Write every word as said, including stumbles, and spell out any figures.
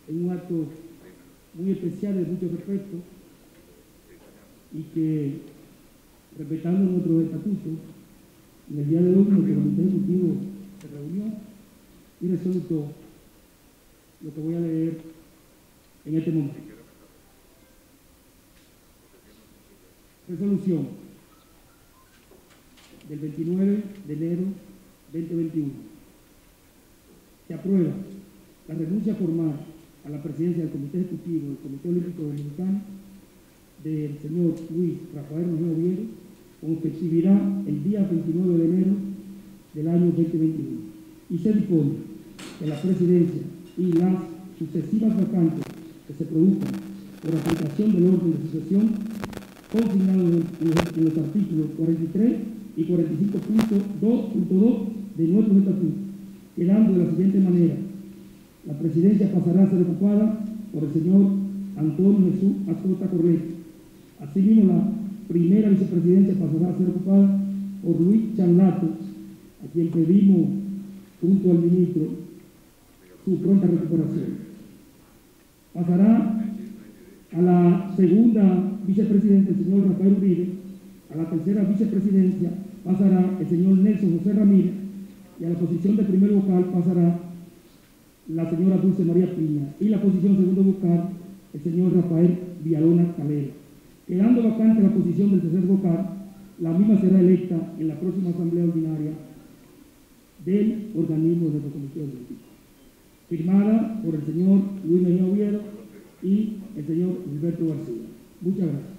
en un acto muy especial de mucho respeto y que, respetando nuestros estatutos, en el día de hoy nuestro comité ejecutivo se reunió y resolvió lo que voy a leer en este momento. Resolución del veintinueve de enero de dos mil veintiuno. Se aprueba la renuncia formal a la presidencia del Comité Ejecutivo del Comité Olímpico Dominicano del señor Luis Rafael Mejía Oviedo, con efectividad el día veintinueve de enero del año dos mil veintiuno. Y se dispone que la presidencia y las sucesivas vacantes que se produzcan por aplicación del orden de sucesión consignado en, en los artículos cuarenta y tres y cuarenta y cinco punto dos punto dos de nuestros estatutos, quedando de la siguiente manera: la presidencia pasará a ser ocupada por el señor Antonio Jesús Acosta Correa. Asimismo, la primera vicepresidencia pasará a ser ocupada por Luis Charlato, a quien pedimos, junto al ministro, su pronta recuperación. Pasará a la segunda vicepresidencia el señor Rafael Uribe. A la tercera vicepresidencia pasará el señor Nelson José Ramírez, y a la posición de primer vocal pasará la señora Dulce María Piña, y la posición segundo vocal el señor Rafael Villalona Calera. Quedando vacante la posición del tercer vocal, la misma será electa en la próxima asamblea ordinaria del organismo de nuestro comité olímpico. Firmada por el señor Luis Mejía Oviedo y el señor Gilberto García. Muchas gracias.